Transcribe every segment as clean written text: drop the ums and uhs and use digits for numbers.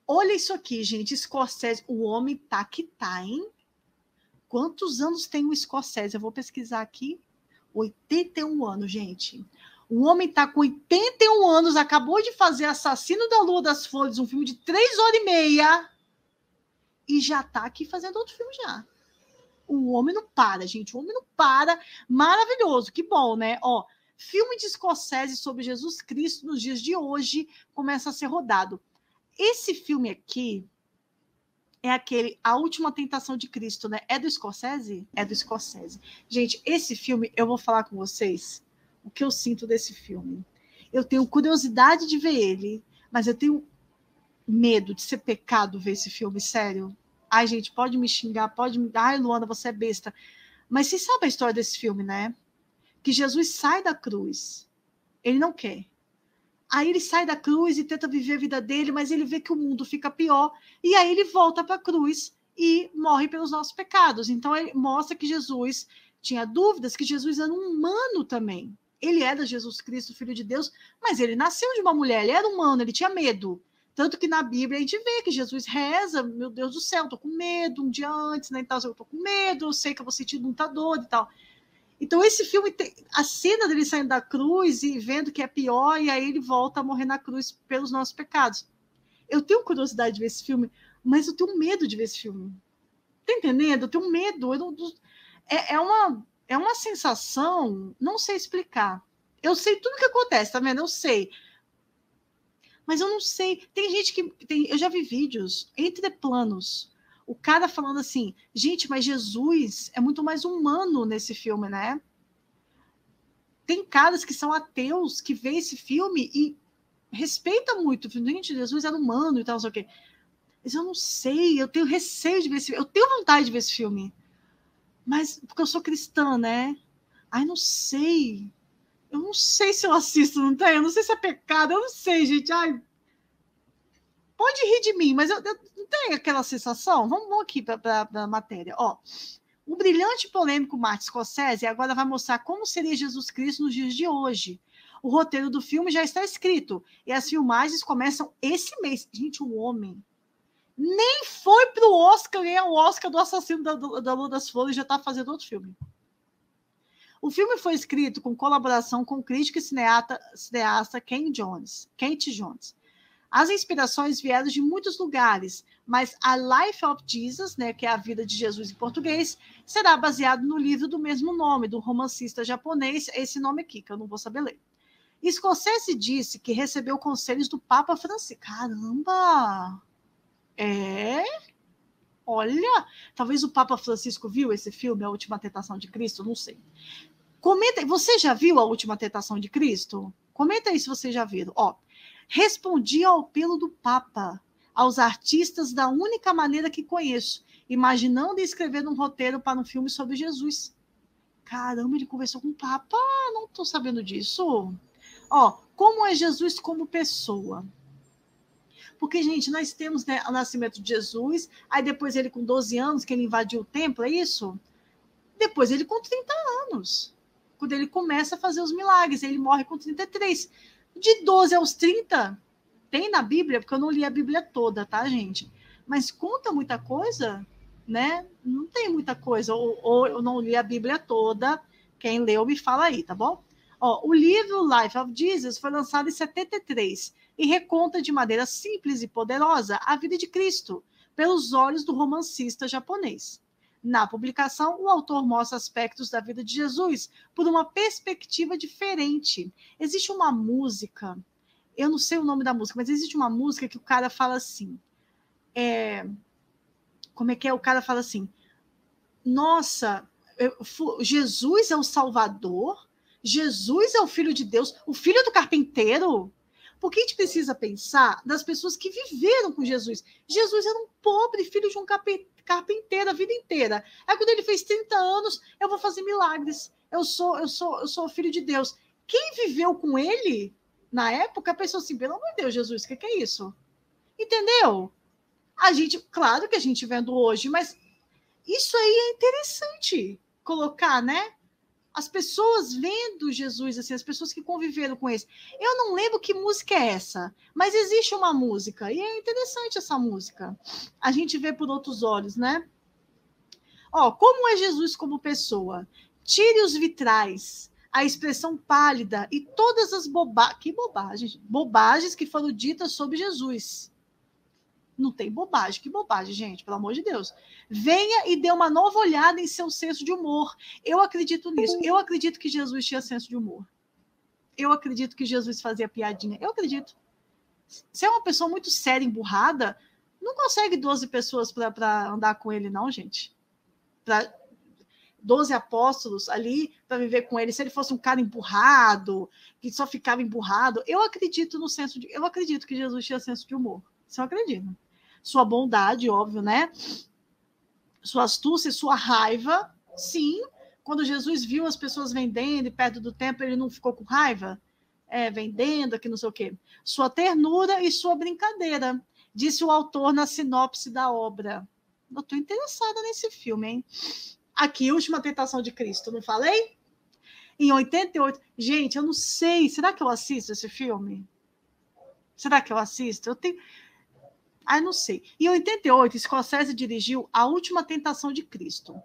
Olha isso aqui, gente. Scorsese, o homem tá que tá, hein? Quantos anos tem o Scorsese? Eu vou pesquisar aqui. 81 anos, gente. O homem tá com 81 anos, acabou de fazer Assassino da Lua das Flores, um filme de 3 horas e meia, e já tá aqui fazendo outro filme já. O homem não para, gente. O homem não para. Maravilhoso. Que bom, né? Ó, filme de Scorsese sobre Jesus Cristo nos dias de hoje começa a ser rodado. Esse filme aqui é aquele A Última Tentação de Cristo, né? É do Scorsese? É do Scorsese. Gente, esse filme, eu vou falar com vocês o que eu sinto desse filme. Eu tenho curiosidade de ver ele, mas eu tenho medo de ser pecado ver esse filme, sério. Ai, gente, pode me xingar, pode me... Ai, Luana, você é besta. Mas você sabe a história desse filme, né? Que Jesus sai da cruz. Ele não quer. Aí ele sai da cruz e tenta viver a vida dele, mas ele vê que o mundo fica pior. E aí ele volta para a cruz e morre pelos nossos pecados. Então ele mostra que Jesus tinha dúvidas, que Jesus era um humano também. Ele era Jesus Cristo, Filho de Deus, mas ele nasceu de uma mulher, ele era humano, ele tinha medo. Tanto que na Bíblia a gente vê que Jesus reza, meu Deus do céu, tô com medo, um dia antes, né? Então, eu tô com medo, eu sei que eu vou sentir muita dor e tal. Então, esse filme tem a cena dele saindo da cruz e vendo que é pior, e aí ele volta a morrer na cruz pelos nossos pecados. Eu tenho curiosidade de ver esse filme, mas eu tenho medo de ver esse filme. Tá entendendo? Eu tenho medo. É uma sensação, não sei explicar. Eu sei tudo o que acontece, tá vendo? Eu sei. Mas eu não sei. Tem gente que. Eu já vi vídeos entre planos. O cara falando assim, gente, mas Jesus é muito mais humano nesse filme, né? Tem caras que são ateus que vê esse filme e respeita muito. Gente, Jesus era humano e tal, não sei o quê. Mas eu não sei, eu tenho receio de ver esse filme. Eu tenho vontade de ver esse filme. Mas, porque eu sou cristã, né? Ai, não sei. Eu não sei se eu assisto, não tem? Eu não sei se é pecado, eu não sei, gente. Ai, pode rir de mim, mas eu não tenho aquela sensação. Vamos aqui para a matéria. Ó, o brilhante e polêmico Martin Scorsese agora vai mostrar como seria Jesus Cristo nos dias de hoje. O roteiro do filme já está escrito e as filmagens começam esse mês. Gente, o homem nem foi para o Oscar ganhar o Oscar do Assassino da Lua das Flores, já está fazendo outro filme. O filme foi escrito com colaboração com o crítico e cineasta Kent Jones. As inspirações vieram de muitos lugares, mas A Life of Jesus, né, que é a vida de Jesus em português, será baseado no livro do mesmo nome, do romancista japonês, esse nome aqui, que eu não vou saber ler. Scorsese disse que recebeu conselhos do Papa Francisco. Caramba! É? Olha, talvez o Papa Francisco viu esse filme, A Última Tentação de Cristo, não sei. Comenta aí, você já viu A Última Tentação de Cristo? Comenta aí se você já viu. Ó, respondi ao apelo do Papa, aos artistas da única maneira que conheço, imaginando e escrevendo um roteiro para um filme sobre Jesus. Caramba, ele conversou com o Papa? Não estou sabendo disso. Ó, como é Jesus como pessoa? Porque, gente, nós temos, né, o nascimento de Jesus, aí depois ele com 12 anos, que ele invadiu o templo, é isso? Depois ele com 30 anos, quando ele começa a fazer os milagres, ele morre com 33. De 12 aos 30, tem na Bíblia, porque eu não li a Bíblia toda, tá, gente? Mas conta muita coisa, né? Não tem muita coisa, ou eu não li a Bíblia toda, quem leu me fala aí, tá bom? Ó, o livro Life of Jesus foi lançado em 73 e reconta de maneira simples e poderosa a vida de Cristo, pelos olhos do romancista japonês. Na publicação, o autor mostra aspectos da vida de Jesus por uma perspectiva diferente. Existe uma música, eu não sei o nome da música, mas existe uma música que o cara fala assim, como é que é? O cara fala assim, nossa, Jesus é o Salvador? Jesus é o Filho de Deus? O Filho do Carpinteiro? Porque a gente precisa pensar das pessoas que viveram com Jesus. Jesus era um pobre filho de um carpinteiro a vida inteira. Aí quando ele fez 30 anos, eu vou fazer milagres. Eu sou filho de Deus. Quem viveu com ele, na época, pensou assim, pelo amor de Deus, Jesus, o que é isso? Entendeu? A gente, claro que a gente vendo hoje, mas isso aí é interessante colocar, né? As pessoas vendo Jesus, assim, as pessoas que conviveram com ele. Eu não lembro que música é essa, mas existe uma música, e é interessante essa música. A gente vê por outros olhos, né? Ó, como é Jesus como pessoa? Tire os vitrais, a expressão pálida e todas as bobagens que foram ditas sobre Jesus. Não tem bobagem. Que bobagem, gente, pelo amor de Deus. Venha e dê uma nova olhada em seu senso de humor. Eu acredito nisso. Eu acredito que Jesus tinha senso de humor. Eu acredito que Jesus fazia piadinha. Eu acredito. Se é uma pessoa muito séria, emburrada, não consegue 12 pessoas para andar com ele, não, gente. Para 12 apóstolos ali para viver com ele. Se ele fosse um cara emburrado, que só ficava emburrado, eu acredito no senso de... Eu acredito que Jesus tinha senso de humor. Isso eu acredito. Sua bondade, óbvio, né? Sua astúcia, sua raiva, sim. Quando Jesus viu as pessoas vendendo e perto do templo, ele não ficou com raiva? Vendendo, aqui não sei o quê. Sua ternura e sua brincadeira, disse o autor na sinopse da obra. Eu estou interessada nesse filme, hein? Aqui, Última Tentação de Cristo, não falei? Em 88. Gente, eu não sei. Será que eu assisto esse filme? Será que eu assisto? Eu tenho... não sei. Em 88, Scorsese dirigiu A Última Tentação de Cristo.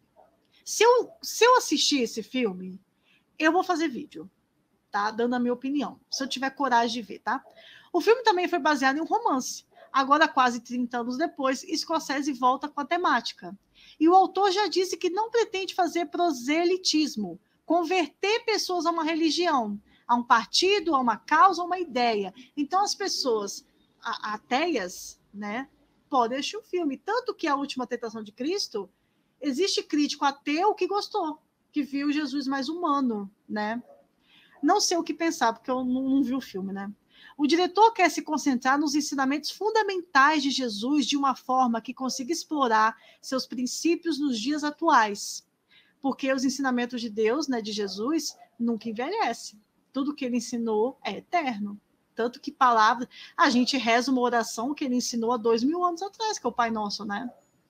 Se eu assistir esse filme, eu vou fazer vídeo, tá? Dando a minha opinião. Se eu tiver coragem de ver, tá? O filme também foi baseado em um romance. Agora, quase 30 anos depois, Scorsese volta com a temática. E o autor já disse que não pretende fazer proselitismo, converter pessoas a uma religião, a um partido, a uma causa, a uma ideia. Então, as pessoas ateias, né, podem assistir o filme. Tanto que A Última Tentação de Cristo, existe crítico ateu que gostou, que viu Jesus mais humano, né? Não sei o que pensar, porque eu não vi o filme, né? O diretor quer se concentrar nos ensinamentos fundamentais de Jesus de uma forma que consiga explorar seus princípios nos dias atuais. Porque os ensinamentos de Deus, né, de Jesus, nunca envelhecem. Tudo que ele ensinou é eterno. Tanto que palavras... A gente reza uma oração que ele ensinou há 2000 anos atrás, que é o Pai Nosso, né?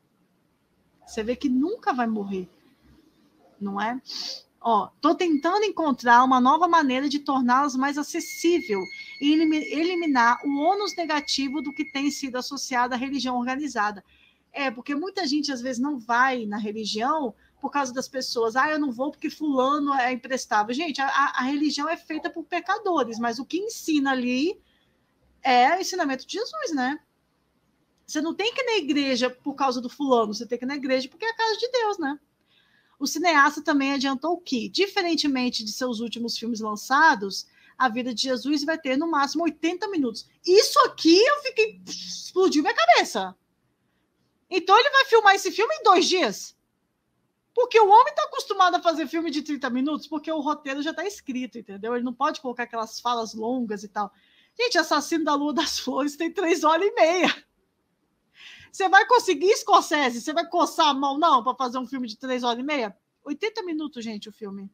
Você vê que nunca vai morrer, não é? Estou tentando encontrar uma nova maneira de torná-las mais acessível e eliminar o ônus negativo do que tem sido associado à religião organizada. Porque muita gente, às vezes, não vai na religião por causa das pessoas. Eu não vou porque fulano é imprestável. Gente, a religião é feita por pecadores, mas o que ensina ali é o ensinamento de Jesus, né? Você não tem que ir na igreja por causa do fulano, você tem que ir na igreja porque é a casa de Deus, né? O cineasta também adiantou que, diferentemente de seus últimos filmes lançados, a vida de Jesus vai ter no máximo 80 minutos. Isso aqui explodiu minha cabeça. Então ele vai filmar esse filme em 2 dias. Porque o homem está acostumado a fazer filme de 30 minutos, porque o roteiro já está escrito, entendeu? Ele não pode colocar aquelas falas longas e tal. Gente, Assassino da Lua das Flores tem 3 horas e meia. Você vai conseguir, Scorsese? Você vai coçar a mão, não, para fazer um filme de 3 horas e meia? 80 minutos, gente, o filme.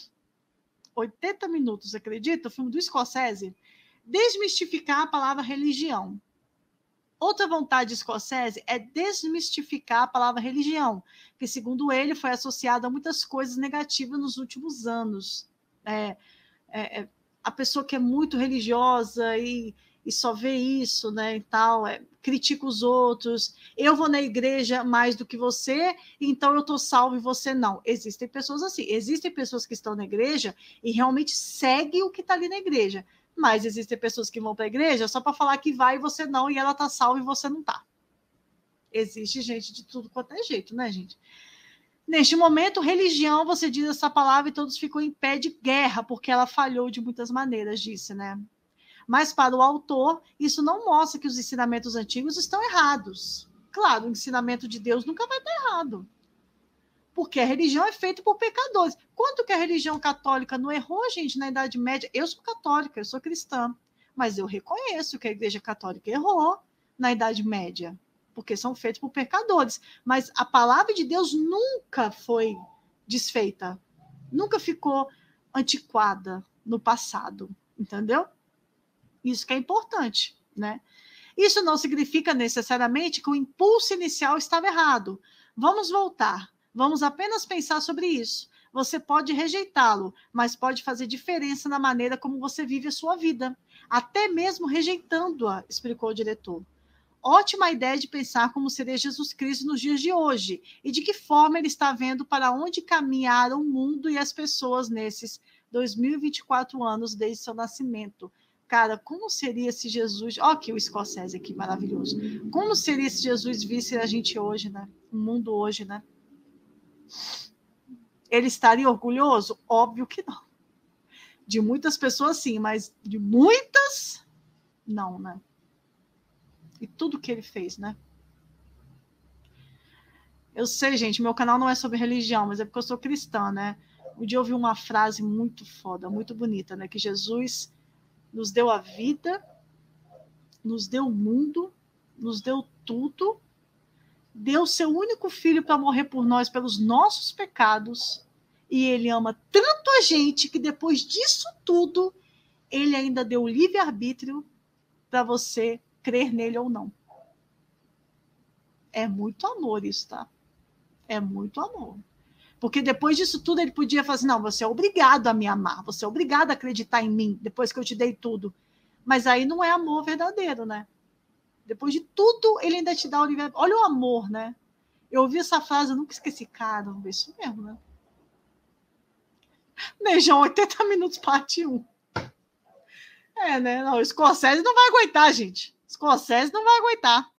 80 minutos, acredita? O filme do Scorsese. Desmistificar a palavra religião. Outra vontade de Scorsese é desmistificar a palavra religião, que, segundo ele, foi associada a muitas coisas negativas nos últimos anos. A pessoa que é muito religiosa e só vê isso, né, e tal, critica os outros, eu vou na igreja mais do que você, então eu estou salvo e você não. Existem pessoas assim, existem pessoas que estão na igreja e realmente seguem o que está ali na igreja, mas existem pessoas que vão para a igreja só para falar que vai e você não, e ela está salva e você não está. Existe gente de tudo quanto é jeito, né, gente? Neste momento, religião, você diz essa palavra e todos ficam em pé de guerra, porque ela falhou de muitas maneiras, disse, né? Mas, para o autor, isso não mostra que os ensinamentos antigos estão errados. Claro, o ensinamento de Deus nunca vai estar errado. Porque a religião é feita por pecadores. Quanto que a religião católica não errou, gente, na Idade Média? Eu sou católica, eu sou cristã. Mas eu reconheço que a Igreja Católica errou na Idade Média. Porque são feitos por pecadores. Mas a palavra de Deus nunca foi desfeita. Nunca ficou antiquada no passado. Entendeu? Isso que é importante, né? Isso não significa necessariamente que o impulso inicial estava errado. Vamos voltar. Vamos apenas pensar sobre isso. Você pode rejeitá-lo, mas pode fazer diferença na maneira como você vive a sua vida, até mesmo rejeitando-a, explicou o diretor. Ótima ideia de pensar como seria Jesus Cristo nos dias de hoje e de que forma ele está vendo para onde caminharam o mundo e as pessoas nesses 2024 anos desde seu nascimento. Cara, como seria se Jesus... Ó, aqui o Scorsese aqui, maravilhoso. Como seria se Jesus visse a gente hoje, né? O mundo hoje, né? Ele estaria orgulhoso? Óbvio que não. De muitas pessoas, sim, mas de muitas, não, né? E tudo que ele fez, né? Eu sei, gente, meu canal não é sobre religião, mas é porque eu sou cristã, né? Um dia eu ouvi uma frase muito foda, muito bonita, né? Que Jesus nos deu a vida, nos deu o mundo, nos deu tudo, deu seu único filho para morrer por nós, pelos nossos pecados, e ele ama tanto a gente que depois disso tudo, ele ainda deu o livre-arbítrio para você crer nele ou não. É muito amor isso, tá? É muito amor. Porque depois disso tudo ele podia falar assim, não, você é obrigado a me amar, você é obrigado a acreditar em mim, depois que eu te dei tudo. Mas aí não é amor verdadeiro, né? Depois de tudo, ele ainda te dá o livre. Olha o amor, né? Eu ouvi essa frase, eu nunca esqueci. Caramba, isso mesmo, né? Beijão, 80 minutos, parte 1. É, né? Não, o Scorsese não vai aguentar, gente. Scorsese não vai aguentar.